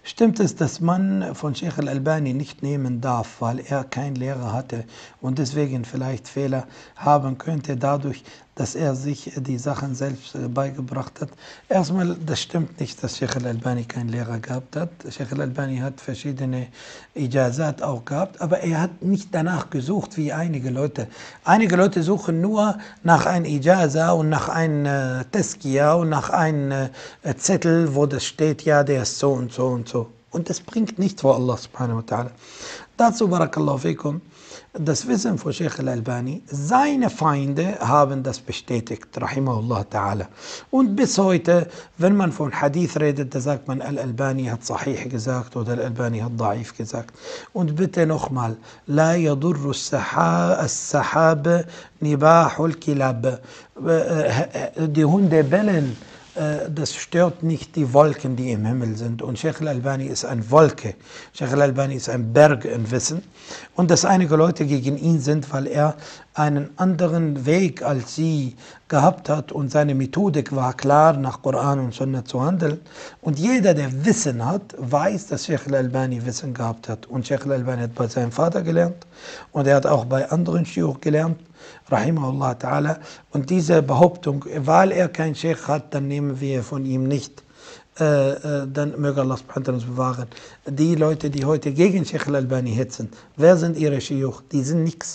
Stimmt es, dass man von Sheikh al-Albani nicht nehmen darf, weil er keinen Lehrer hatte und deswegen vielleicht Fehler haben könnte, dadurch, dass er sich die Sachen selbst beigebracht hat? Erstmal, das stimmt nicht, dass Sheikh al-Albani keinen Lehrer gehabt hat. Sheikh al-Albani hat verschiedene Ijazat auch gehabt, aber er hat nicht danach gesucht wie einige Leute. Einige Leute suchen nur nach einem Ijaza und nach einem Tazkiya und nach einem Zettel, wo das steht, ja, der ist so und so und so. Und das bringt nichts vor Allah subhanahu wa ta'ala. Dazu, barakallahu fikum, das Wissen von Sheikh al-Albani, seine Feinde haben das bestätigt, rahimahullah ta'ala. Und bis heute, wenn man von Hadith redet, da sagt man, al-Albani hat Sahih gesagt oder al-Albani hat Da'if gesagt. Und bitte nochmal, la yadurru as-sahab nibahul kilab. Die Hunde bellen, das stört nicht die Wolken, die im Himmel sind. Und Sheikh al-Albani ist eine Wolke. Sheikh al-Albani ist ein Berg in Wissen. Und dass einige Leute gegen ihn sind, weil er einen anderen Weg als sie gehabt hat und seine Methodik war klar, nach Koran und Sunna zu handeln. Und jeder, der Wissen hat, weiß, dass Sheikh al-Albani Wissen gehabt hat. Und Sheikh al-Albani hat bei seinem Vater gelernt und er hat auch bei anderen Shiuch gelernt, rahimahullah ta'ala. Und diese Behauptung, weil er kein Sheikh hat, dann nehmen wir von ihm nicht, dann möge Allah subhanahu wa ta'ala uns bewahren. Die Leute, die heute gegen Sheikh al-Albani hetzen, wer sind ihre Shiuch? Die sind nichts.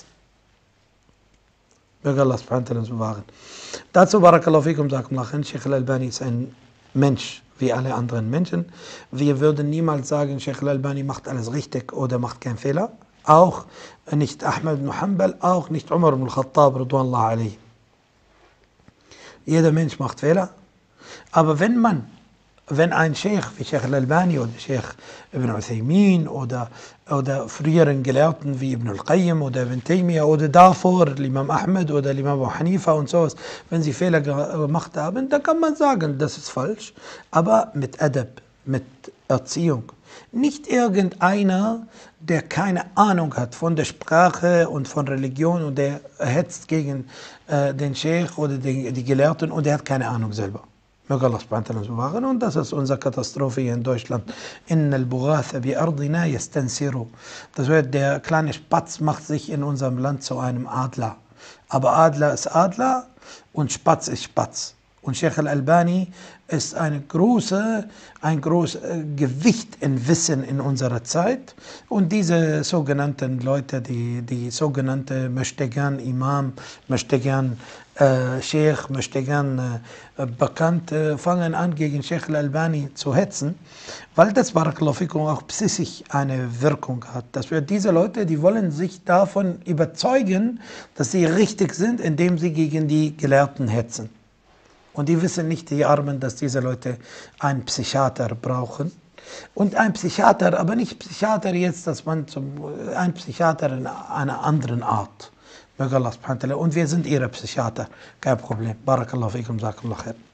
Möge Allah subhanahu wa ta'ala uns bewahren. Dazu, barakallahu fikum, sagt man, Sheikh al-Albani ist ein Mensch, wie alle anderen Menschen. Wir würden niemals sagen, Sheikh al-Albani macht alles richtig oder macht keinen Fehler. Auch nicht Ahmad ibn Hanbal, auch nicht Umar ibn al-Khattab, radwanallahu alayhi. Jeder Mensch macht Fehler. Aber wenn ein Sheikh wie Sheikh al-Albani oder Sheikh Ibn Uthaymin oder früheren Gelehrten wie Ibn al-Qayyim oder Ibn Taymiyyah oder davor Imam Ahmed oder Imam Abu Hanifa und sowas, wenn sie Fehler gemacht haben, dann kann man sagen, das ist falsch. Aber mit Adab, mit Erziehung. Nicht irgendeiner, der keine Ahnung hat von der Sprache und von Religion und der hetzt gegen den Sheikh oder die Gelehrten und der hat keine Ahnung selber. Möge Allah subhanahu wa ta'ala uns bewahren. Und das ist unsere Katastrophe hier in Deutschland. Inna al-Bughatha bi ardina yastansiru. Das heißt, der kleine Spatz macht sich in unserem Land zu einem Adler. Aber Adler ist Adler und Spatz ist Spatz. Und Sheikh al-Albani ist ein großes Gewicht in Wissen in unserer Zeit. Und diese sogenannten Leute, die sogenannte Möchtegern Imam, Möchtegern Sheikh, Möchtegern Bekannte, fangen an, gegen Sheikh al-Albani zu hetzen, weil das, barakallahu fikum, auch psychisch eine Wirkung hat. Dass wir diese Leute, die wollen sich davon überzeugen, dass sie richtig sind, indem sie gegen die Gelehrten hetzen. Und die wissen nicht, die Armen, dass diese Leute einen Psychiater brauchen. Und ein Psychiater, aber nicht Psychiater jetzt, dass man ein Psychiater in einer anderen Art. Möge Allah subhanahu wa ta'ala. Und wir sind ihre Psychiater. Kein Problem. Barakallahu fikum, jazakumullah khair.